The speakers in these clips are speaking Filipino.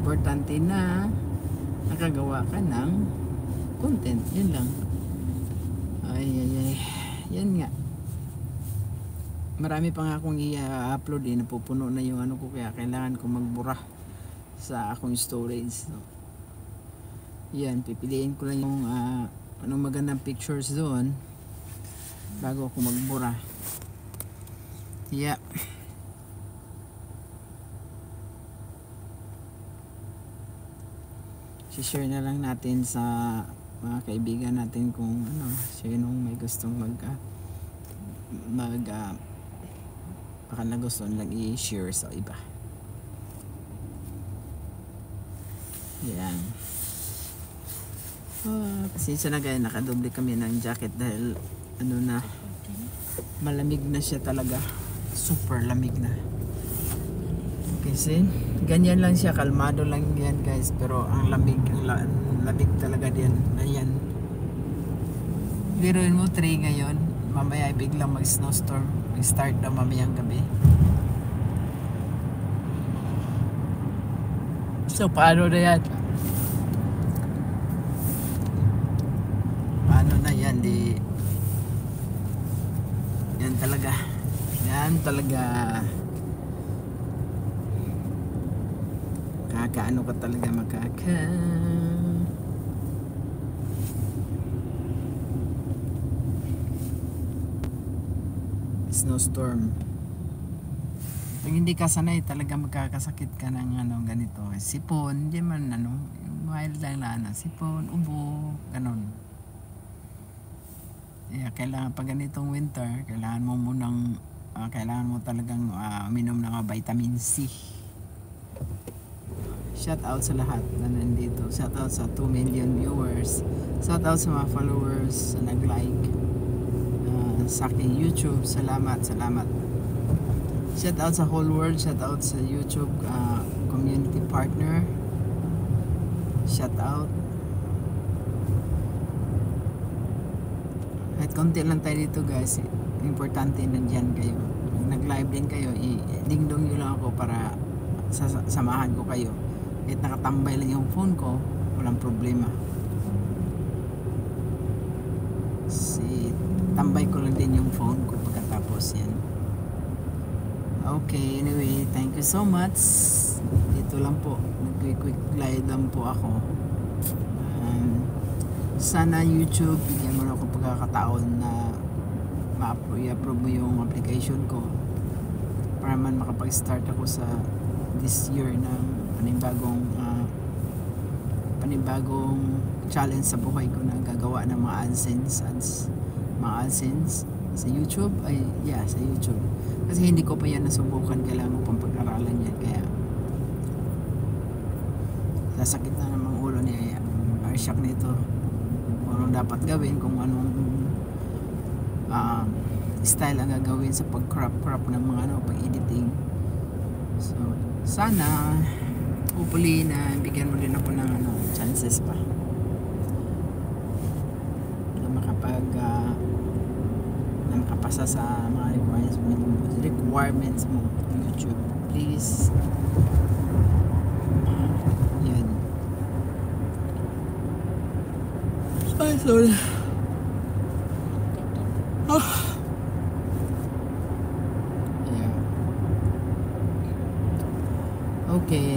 importante na nakagawa ka ng content. Yun lang. Ay. Yan nga. Marami pa nga akong i-upload napupuno na yung ano ko, kaya kailangan ko magbura sa akong storage. So, yan, pipiliin ko lang yung anong magandang pictures doon bago ako magbura. Yeah. share na lang natin sa mga kaibigan natin kung ano, sinong may gustong baka na gusto lang i-share sa iba. Yan. Pasensya na guys, nakadoble kami ng jacket dahil ano na, malamig na siya talaga. Super lamig na. Kasi ganyan lang siya, kalmado lang yan guys, pero ang lamig talaga din. Ayan. Biruin mo 3 ngayon, mamaya biglang mag-snowstorm. Start na mamayang gabi. So paano na yan? Paano na yan? Yan talaga. Kakaano ka talaga snowstorm. Pag hindi ka sanay, talaga magkakasakit ka ng ganito. Sipon, hindi man mild lang sipon, ubo, ganon. Kailangan pag ganitong winter, kailangan mo munang kailangan mo talagang uminom ng vitamin C. Shout out sa lahat na nandito. Shout out sa 2 million viewers. Shout out sa mga followers na nag-like sa aking YouTube. Salamat. Shout out sa whole world. Shout out sa YouTube community partner. Shout out. Kahit konti lang tayo dito guys, importante nandyan kayo. Nag-live din kayo, i-ding-dong nyo lang ako para samahan ko kayo. Kahit nakatambay lang yung phone ko, walang problema. Tambay ko lang din yung phone ko pagkatapos yan. Okay, anyway, thank you so much. Dito lang po, nag-quick glide lang po ako. Sana YouTube, bigyan mo na ako pagkakataon na i-approve mo yung application ko para man makapag-start ako sa this year ng panibagong challenge sa buhay ko na gagawa ng mga AdSense sa YouTube. Sa YouTube kasi hindi ko pa yan nasubukan, kailangan mo pang pag-aralan yan, kaya sasakit na namang ulo ni Arshak nito kung anong dapat gawin, kung anong style ang gagawin sa pag-crop ng mga pag-editing. So sana hopefully na bigyan mo din ako ng chances pa na makapasa sa mga requirements mo YouTube, please. Yan. Ay, sorry. Yeah. Okay.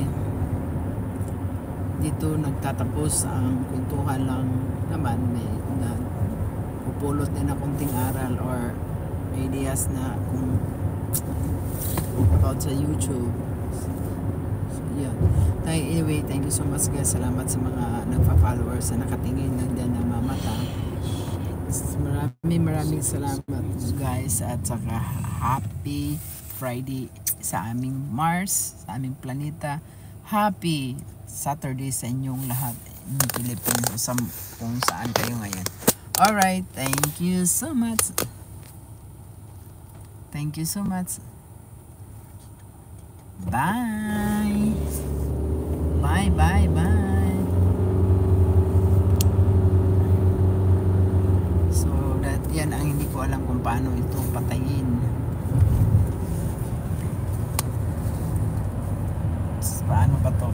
Dito nagtatapos ang kwentuhan lang naman. May pupulot din na konting aral or ideas na kung about sa YouTube. So, yeah. Anyway, thank you so much guys. Salamat sa mga nagpa-followers na nakatingin nandiyan na mamata. Maraming salamat guys, at saka happy Friday sa aming Mars, sa aming planeta. Happy Saturday sa inyong lahat in Philippines, kung saan kayo ngayon. Alright, thank you so much. Thank you so much. Bye. Bye. So yan ang hindi ko alam kung paano ito patayin.